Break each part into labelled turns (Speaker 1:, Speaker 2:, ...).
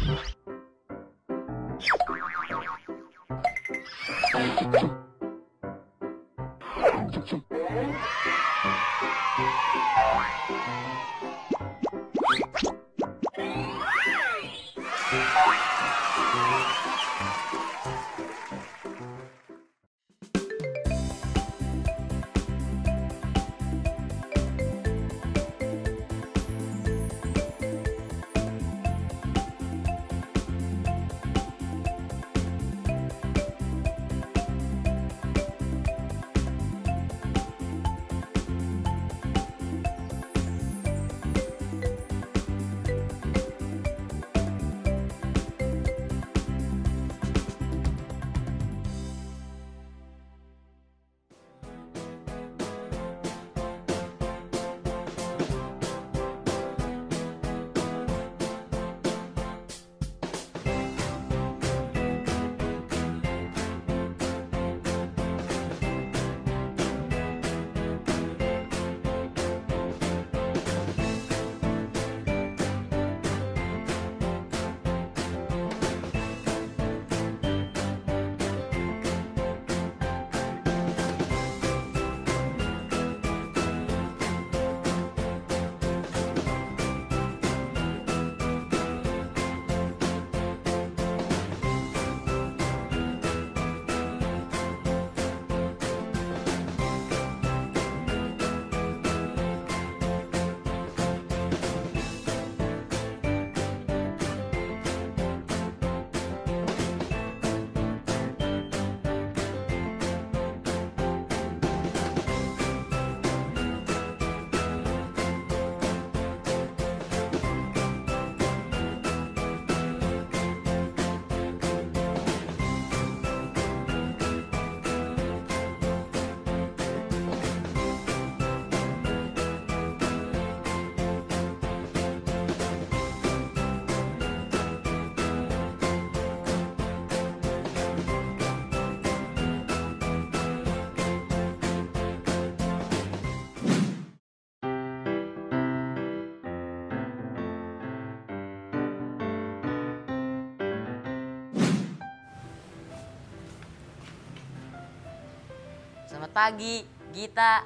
Speaker 1: Selamat pagi, Gita.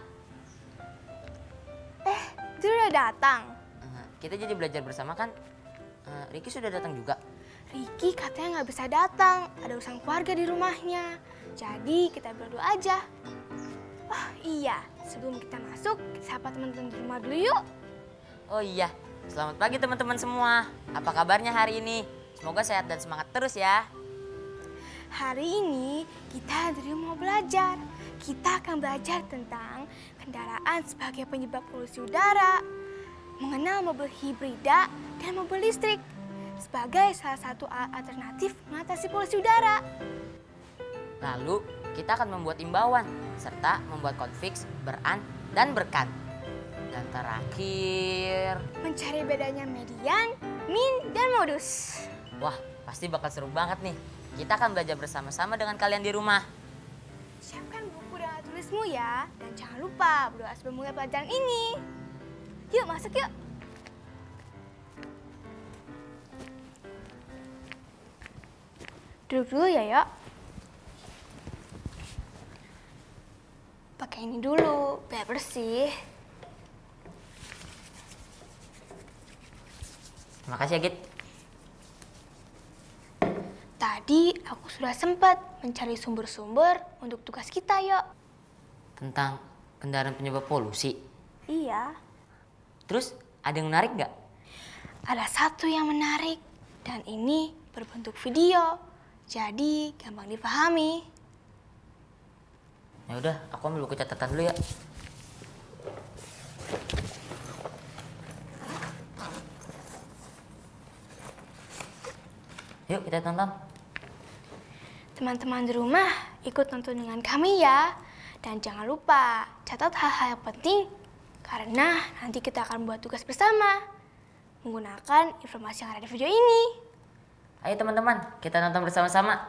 Speaker 2: Dia udah datang.
Speaker 1: Kita jadi belajar bersama kan? Ricky sudah datang juga.
Speaker 2: Ricky katanya nggak bisa datang, ada urusan keluarga di rumahnya. Jadi kita berdua aja. Oh iya, sebelum kita masuk, sapa teman-teman di rumah dulu yuk.
Speaker 1: Oh iya, selamat pagi teman-teman semua. Apa kabarnya hari ini? Semoga sehat dan semangat terus ya.
Speaker 2: Hari ini kita dari mau belajar. Kita akan belajar tentang kendaraan sebagai penyebab polusi udara, mengenal mobil hibrida dan mobil listrik sebagai salah satu alternatif mengatasi polusi udara.
Speaker 1: Lalu kita akan membuat imbauan serta membuat konfiks beran dan berkan. Dan terakhir,
Speaker 2: mencari bedanya median, min, dan modus.
Speaker 1: Wah, pasti bakal seru banget nih. Kita akan belajar bersama-sama dengan kalian di rumah.
Speaker 2: Siapkan buku dan tulismu ya. Dan jangan lupa berdoa sebelum mulai pelajaran ini. Yuk masuk yuk. Duduk dulu ya, yuk. Pakai ini dulu, biar bersih.
Speaker 1: Makasih ya, Git.
Speaker 2: Tadi aku sudah sempat mencari sumber-sumber untuk tugas kita, yuk.
Speaker 1: Tentang kendaraan penyebab polusi?
Speaker 2: Iya.
Speaker 1: Terus ada yang menarik nggak?
Speaker 2: Ada satu yang menarik, dan ini berbentuk video. Jadi gampang dipahami.
Speaker 1: Ya udah, aku ambil buku catatan dulu ya. Yuk kita tonton.
Speaker 2: Teman-teman di rumah ikut nonton dengan kami ya. Dan jangan lupa catat hal-hal yang penting karena nanti kita akan buat tugas bersama menggunakan informasi yang ada di video ini.
Speaker 1: Ayo teman-teman, kita nonton bersama-sama.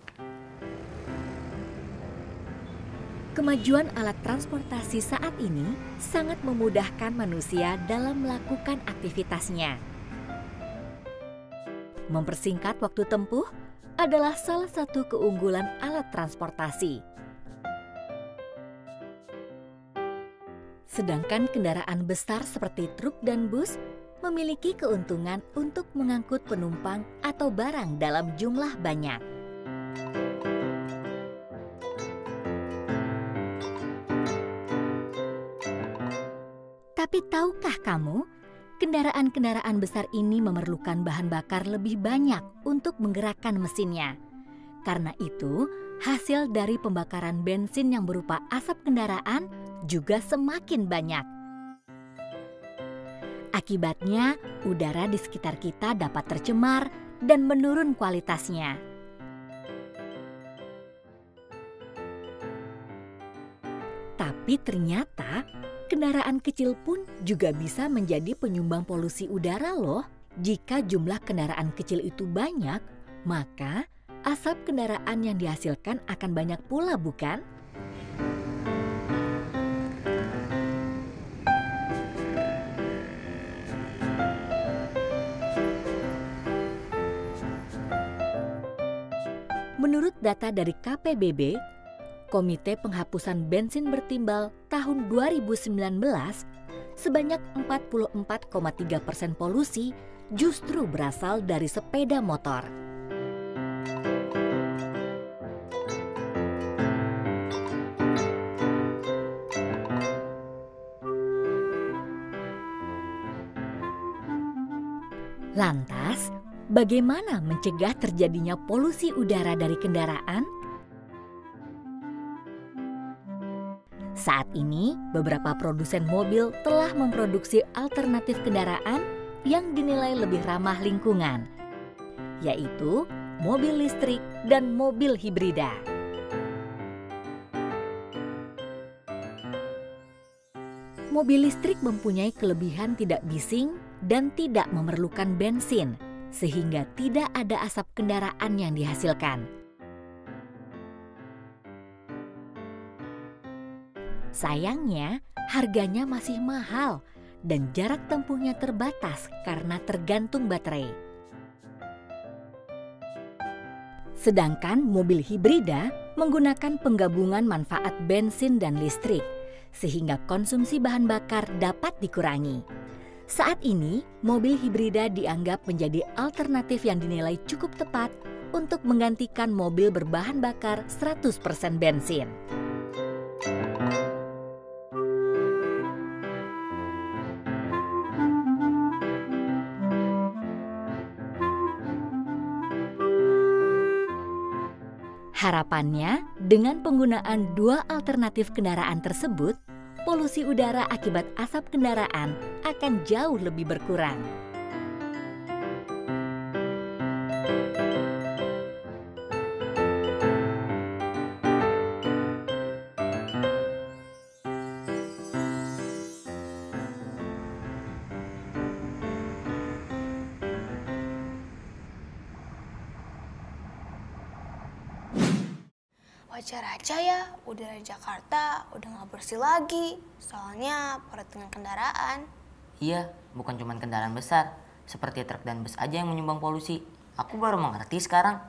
Speaker 3: Kemajuan alat transportasi saat ini sangat memudahkan manusia dalam melakukan aktivitasnya. Mempersingkat waktu tempuh adalah salah satu keunggulan alat transportasi. Sedangkan kendaraan besar seperti truk dan bus memiliki keuntungan untuk mengangkut penumpang atau barang dalam jumlah banyak. Tapi tahukah kamu, kendaraan-kendaraan besar ini memerlukan bahan bakar lebih banyak untuk menggerakkan mesinnya. Karena itu, hasil dari pembakaran bensin yang berupa asap kendaraan juga semakin banyak. Akibatnya, udara di sekitar kita dapat tercemar dan menurun kualitasnya. Tapi ternyata, kendaraan kecil pun juga bisa menjadi penyumbang polusi udara loh. Jika jumlah kendaraan kecil itu banyak, maka asap kendaraan yang dihasilkan akan banyak pula, bukan? Menurut data dari KPBB, Komite Penghapusan Bensin Bertimbal tahun 2019, sebanyak 44,3% polusi justru berasal dari sepeda motor. Lantas, bagaimana mencegah terjadinya polusi udara dari kendaraan? Saat ini, beberapa produsen mobil telah memproduksi alternatif kendaraan yang dinilai lebih ramah lingkungan, yaitu mobil listrik dan mobil hibrida. Mobil listrik mempunyai kelebihan tidak bising dan tidak memerlukan bensin, sehingga tidak ada asap kendaraan yang dihasilkan. Sayangnya, harganya masih mahal dan jarak tempuhnya terbatas karena tergantung baterai. Sedangkan mobil hibrida menggunakan penggabungan manfaat bensin dan listrik, sehingga konsumsi bahan bakar dapat dikurangi. Saat ini, mobil hibrida dianggap menjadi alternatif yang dinilai cukup tepat untuk menggantikan mobil berbahan bakar 100% bensin. Harapannya, dengan penggunaan dua alternatif kendaraan tersebut, polusi udara akibat asap kendaraan akan jauh lebih berkurang.
Speaker 2: Wajar aja ya, udara di Jakarta udah gak bersih lagi. Soalnya padat dengan kendaraan.
Speaker 1: Iya, bukan cuma kendaraan besar, seperti truk dan bus aja yang menyumbang polusi. Aku baru mengerti sekarang.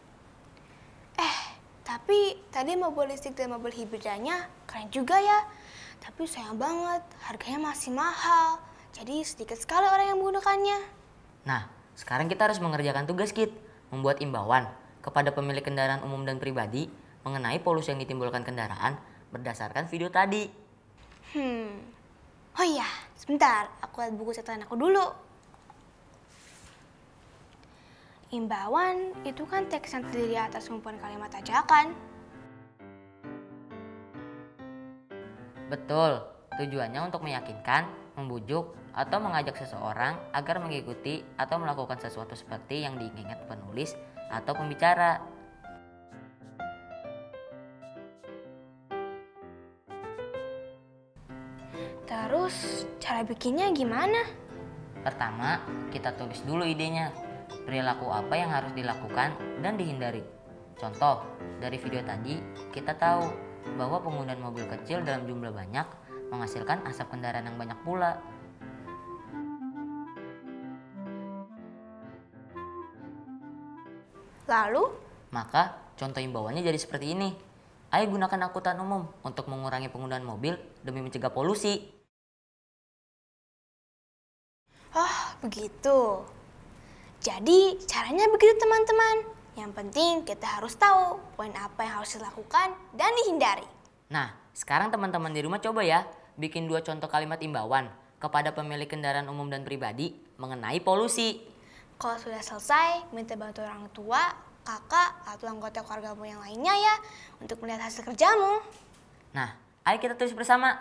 Speaker 2: Tapi tadi mobil listrik dan mobil hibridanya keren juga ya. Tapi sayang banget, harganya masih mahal. Jadi sedikit sekali orang yang menggunakannya.
Speaker 1: Nah, sekarang kita harus mengerjakan tugas Kit, membuat imbauan kepada pemilik kendaraan umum dan pribadi mengenai polusi yang ditimbulkan kendaraan berdasarkan video tadi.
Speaker 2: Oh iya, sebentar, aku lihat buku catatan aku dulu. Imbauan itu kan teks yang terdiri atas kumpulan kalimat ajakan.
Speaker 1: Betul, tujuannya untuk meyakinkan, membujuk, atau mengajak seseorang agar mengikuti atau melakukan sesuatu seperti yang diinginkan penulis atau pembicara.
Speaker 2: Terus, cara bikinnya gimana?
Speaker 1: Pertama, kita tulis dulu idenya. Perilaku apa yang harus dilakukan dan dihindari. Contoh, dari video tadi kita tahu bahwa penggunaan mobil kecil dalam jumlah banyak menghasilkan asap kendaraan yang banyak pula.
Speaker 2: Lalu,
Speaker 1: Maka contoh imbauannya jadi seperti ini. Ayo gunakan angkutan umum untuk mengurangi penggunaan mobil demi mencegah polusi.
Speaker 2: oh begitu. Jadi caranya begitu teman-teman. Yang penting kita harus tahu poin apa yang harus dilakukan dan dihindari.
Speaker 1: Nah, sekarang teman-teman di rumah coba ya bikin 2 contoh kalimat imbauan kepada pemilik kendaraan umum dan pribadi mengenai polusi.
Speaker 2: Kalau sudah selesai, minta bantu orang tua, kakak, atau anggota keluargamu yang lainnya ya untuk melihat hasil kerjamu.
Speaker 1: Nah, ayo kita tulis bersama.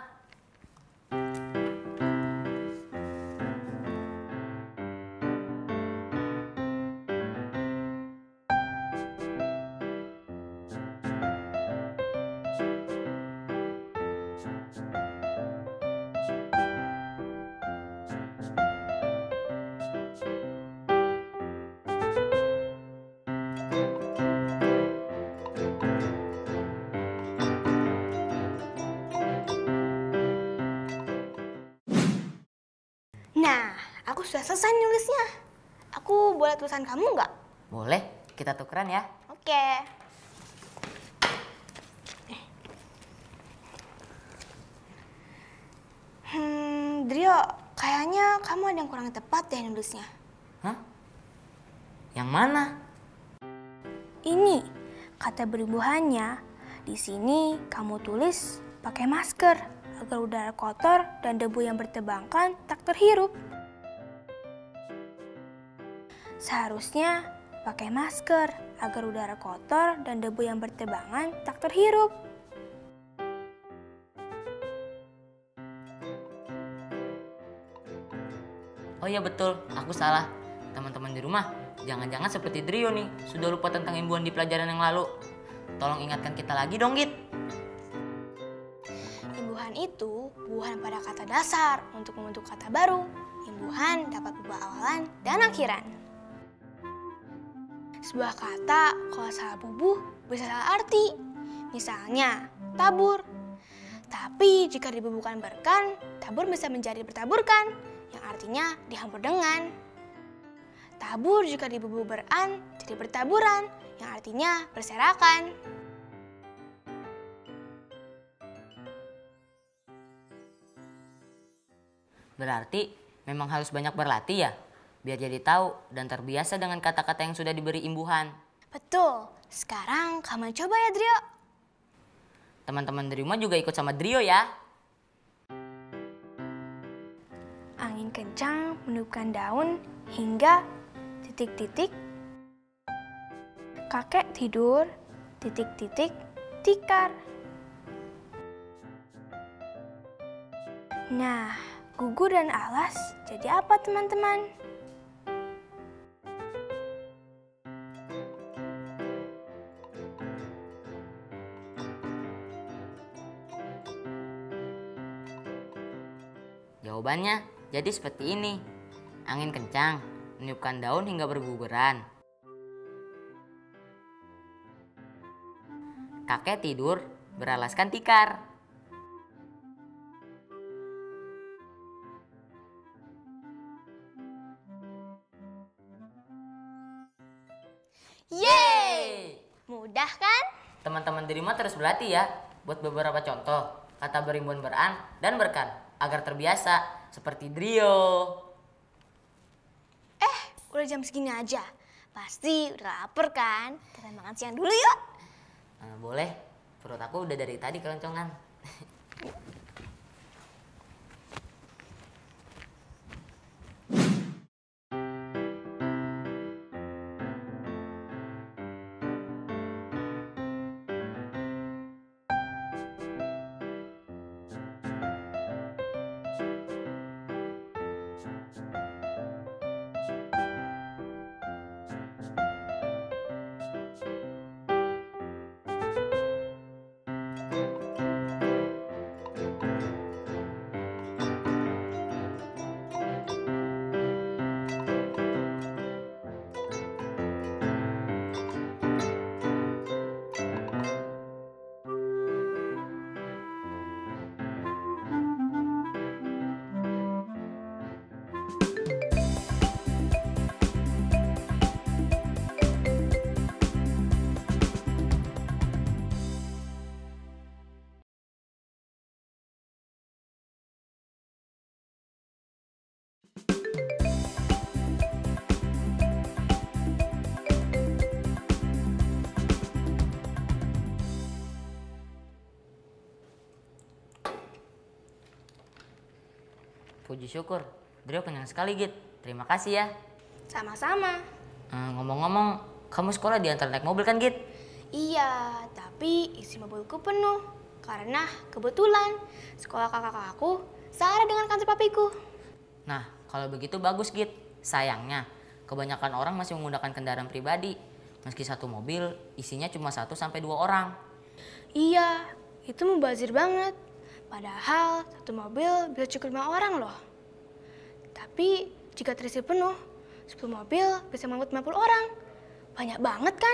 Speaker 2: Nah, aku sudah selesai nulisnya. Aku boleh tulisan kamu nggak?
Speaker 1: Boleh, kita tukeran ya.
Speaker 2: Oke. Drio, kayaknya kamu ada yang kurang tepat deh nulisnya.
Speaker 1: Hah? Yang mana?
Speaker 2: Ini kata berimbuhannya. Di sini kamu tulis pakai masker agar udara kotor dan debu yang bertebangan tak terhirup. Seharusnya pakai masker agar udara kotor dan debu yang bertebangan tak terhirup.
Speaker 1: Oh iya betul, aku salah. Teman-teman di rumah, jangan-jangan seperti Drio nih, sudah lupa tentang imbauan di pelajaran yang lalu. Tolong ingatkan kita lagi dong, Git.
Speaker 2: Imbuhan itu buuhan pada kata dasar untuk membentuk kata baru. Imbuhan dapat berubah awalan dan akhiran. Sebuah kata kalau salah bubuh bisa salah arti. Misalnya, tabur. Tapi jika dibubuhkan berkan, tabur bisa menjadi bertaburkan, yang artinya dihampur dengan. Tabur jika dibubuh beran, jadi bertaburan, yang artinya berserakan.
Speaker 1: Berarti memang harus banyak berlatih ya, biar jadi tahu dan terbiasa dengan kata-kata yang sudah diberi imbuhan.
Speaker 2: Betul. Sekarang kamu coba ya, Drio.
Speaker 1: Teman-teman di rumah juga ikut sama Drio ya.
Speaker 2: Angin kencang meniupkan daun hingga titik-titik. Kakek tidur, titik-titik, tikar. Nah, gugur dan alas jadi apa teman-teman?
Speaker 1: Jawabannya jadi seperti ini. Angin kencang meniupkan daun hingga berguguran. Kakek tidur beralaskan tikar.
Speaker 2: Yeay! Mudah kan?
Speaker 1: Teman-teman di rumah terus berlatih ya buat beberapa contoh kata berimbuhan beran dan berkan agar terbiasa seperti Drio.
Speaker 2: Udah jam segini aja. Pasti udah lapar kan? Kita makan siang dulu yuk.
Speaker 1: Boleh, perut aku udah dari tadi keloncongan. Puji syukur. Drio kenyang sekali, Git. Terima kasih ya.
Speaker 2: Sama-sama.
Speaker 1: Ngomong-ngomong, kamu sekolah diantar naik mobil kan, Git?
Speaker 2: Iya, tapi isi mobilku penuh. Karena kebetulan sekolah kakak aku searah dengan kantor papiku.
Speaker 1: Nah, kalau begitu bagus, Git. Sayangnya, kebanyakan orang masih menggunakan kendaraan pribadi. Meski satu mobil, isinya cuma 1 sampai 2 orang.
Speaker 2: Iya, itu mubazir banget. Padahal satu mobil bisa cukup 5 orang loh. Tapi jika terisi penuh, 10 mobil bisa mengangkut 50 orang. Banyak banget kan?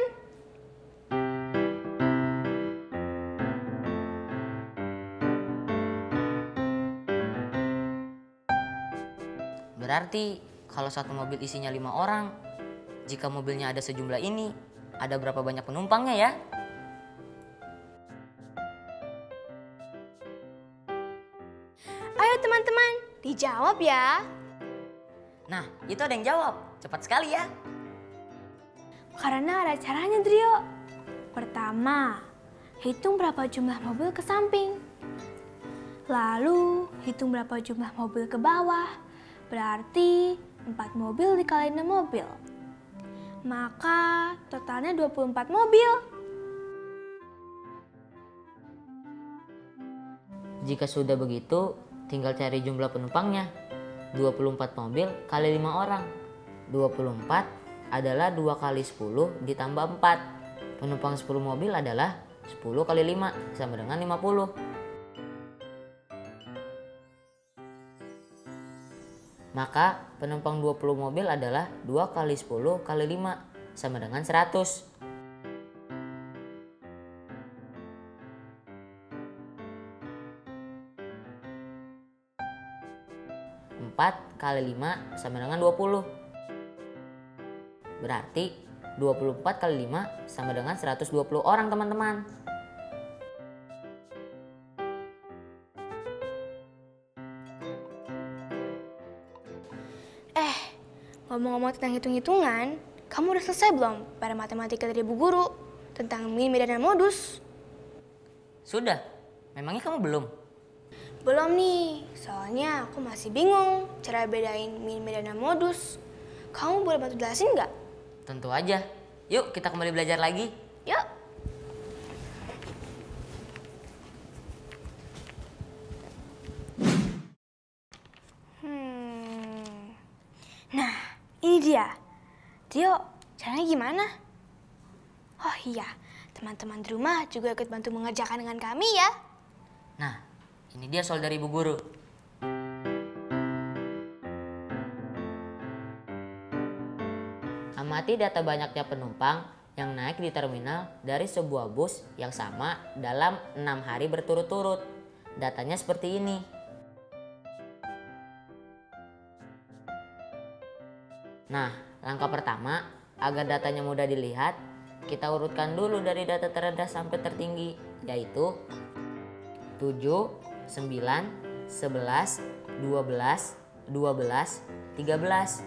Speaker 1: Berarti kalau satu mobil isinya 5 orang, jika mobilnya ada sejumlah ini, ada berapa banyak penumpangnya ya?
Speaker 2: Ayo teman-teman, dijawab ya.
Speaker 1: Nah, itu ada yang jawab. Cepat sekali ya.
Speaker 2: Karena ada caranya, Drio. Pertama, hitung berapa jumlah mobil ke samping. Lalu, hitung berapa jumlah mobil ke bawah. Berarti 4 mobil dikali 6 mobil. Maka totalnya 24 mobil.
Speaker 1: Jika sudah begitu, tinggal cari jumlah penumpangnya. 24 mobil kali 5 orang. 24 adalah 2 kali 10 ditambah 4. Penumpang 10 mobil adalah 10 kali 5 sama dengan 50. Maka penumpang 20 mobil adalah 2 kali 10 kali 5 sama dengan 100. 4 kali 5 sama dengan 20. Berarti 24 kali 5 sama dengan 120 orang teman-teman.
Speaker 2: Ngomong-ngomong tentang hitung-hitungan, kamu udah selesai belum pada matematika dari Bu Guru tentang min, medan, dan modus?
Speaker 1: Sudah? Memangnya kamu belum?
Speaker 2: Belum nih, soalnya aku masih bingung cara bedain min, medan, dan modus. Kamu boleh bantu jelasin nggak?
Speaker 1: Tentu aja. Yuk kita kembali belajar lagi.
Speaker 2: Yuk. Nah, ini dia. Dio, caranya gimana? Oh iya, teman-teman di rumah juga ikut bantu mengerjakan dengan kami ya.
Speaker 1: Nah, ini dia soal dari Ibu Guru. Amati data banyaknya penumpang yang naik di terminal dari sebuah bus yang sama dalam 6 hari berturut-turut. Datanya seperti ini. Nah, langkah pertama, agar datanya mudah dilihat, kita urutkan dulu dari data terendah sampai tertinggi, yaitu 7, 9, 11, 12, 12, 13.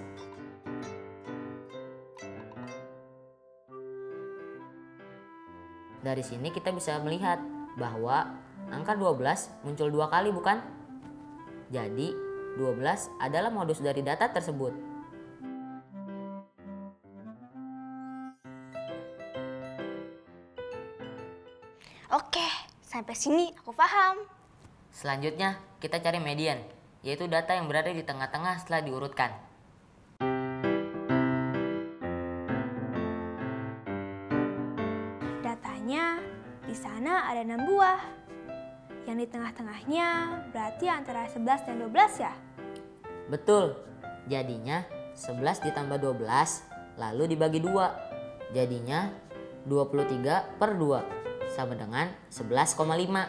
Speaker 1: Dari sini kita bisa melihat bahwa angka 12 muncul 2 kali, bukan? Jadi, 12 adalah modus dari data tersebut.
Speaker 2: Oke, sampai sini aku paham.
Speaker 1: Selanjutnya, kita cari median, yaitu data yang berada di tengah-tengah setelah diurutkan.
Speaker 2: Datanya di sana ada 6 buah. Yang di tengah-tengahnya berarti antara 11 dan 12 ya?
Speaker 1: Betul, jadinya 11 ditambah 12, lalu dibagi 2. Jadinya 23 per 2. Sama dengan 11,5.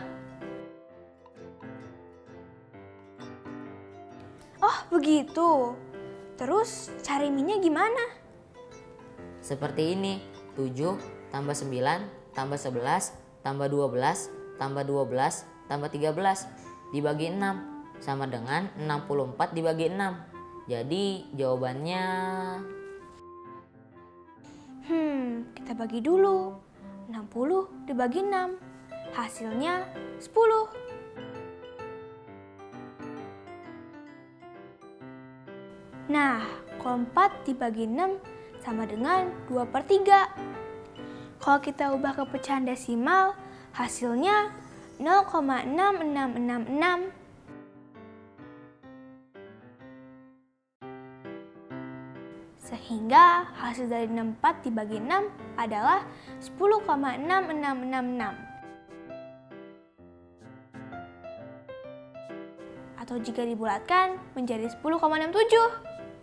Speaker 2: Oh begitu. Terus cari minnya gimana?
Speaker 1: Seperti ini, 7 tambah 9 tambah 11 tambah 12 tambah 12 tambah 13 dibagi 6 sama dengan 64 dibagi 6. Jadi jawabannya...
Speaker 2: Kita bagi dulu. 60 dibagi 6. Hasilnya 10. Nah, kalau 4 dibagi 6 sama dengan 2/3. Kalau kita ubah ke pecahan desimal, hasilnya 0,6666. Sehingga hasil dari 64 dibagi 6 adalah 10,6666. Atau jika dibulatkan menjadi 10,67.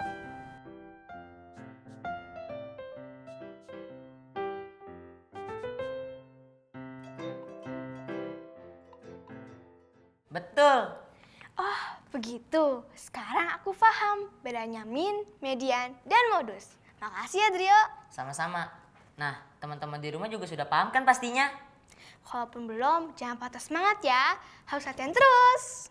Speaker 1: Betul.
Speaker 2: Oh, begitu. Sekarang aku paham bedanya min, median, dan modus. Makasih ya, Drio.
Speaker 1: Sama-sama. Nah, teman-teman di rumah juga sudah paham kan pastinya?
Speaker 2: Kalaupun belum, jangan patah semangat ya. Harus latihan terus.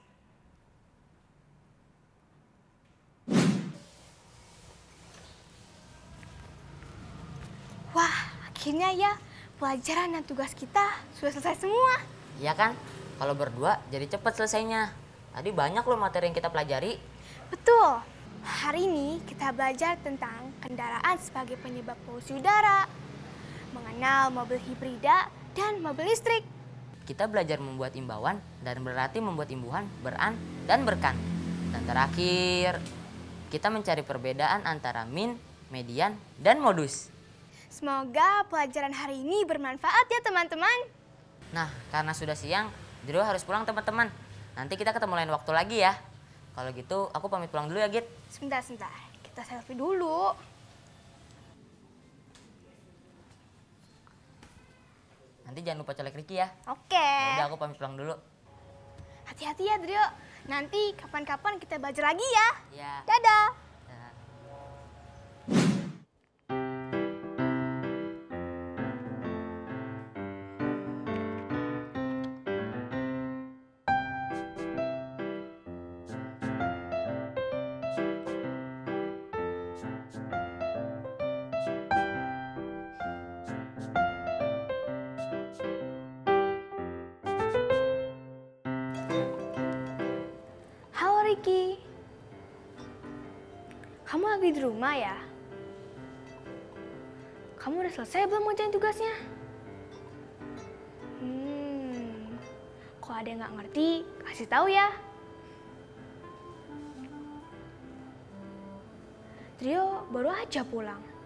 Speaker 2: Wah, akhirnya ya pelajaran dan tugas kita sudah selesai semua.
Speaker 1: Iya kan? Kalau berdua jadi cepat selesainya. Tadi banyak loh materi yang kita pelajari.
Speaker 2: Betul. Hari ini kita belajar tentang kendaraan sebagai penyebab polusi udara, mengenal mobil hibrida dan mobil listrik.
Speaker 1: Kita belajar membuat imbauan dan berarti membuat imbuhan beran dan berkan. Dan terakhir, kita mencari perbedaan antara min, median, dan modus.
Speaker 2: Semoga pelajaran hari ini bermanfaat ya teman-teman.
Speaker 1: Nah, karena sudah siang, Drio harus pulang teman-teman. Nanti kita ketemu lain waktu lagi ya. Kalau gitu, aku pamit pulang dulu ya, Git.
Speaker 2: Sebentar. Kita selfie dulu.
Speaker 1: Nanti jangan lupa colek Ricky ya.
Speaker 2: Oke.
Speaker 1: Udah, aku pamit pulang dulu.
Speaker 2: Hati-hati ya, Drio. Nanti kapan-kapan kita belajar lagi ya.
Speaker 1: Ya.
Speaker 2: Dadah.
Speaker 1: Dah.
Speaker 2: Halo Ricky. Kamu lagi di rumah ya? Kamu udah selesai belum ngerjain tugasnya? Kalau ada yang nggak ngerti, kasih tahu ya. Trio baru aja pulang.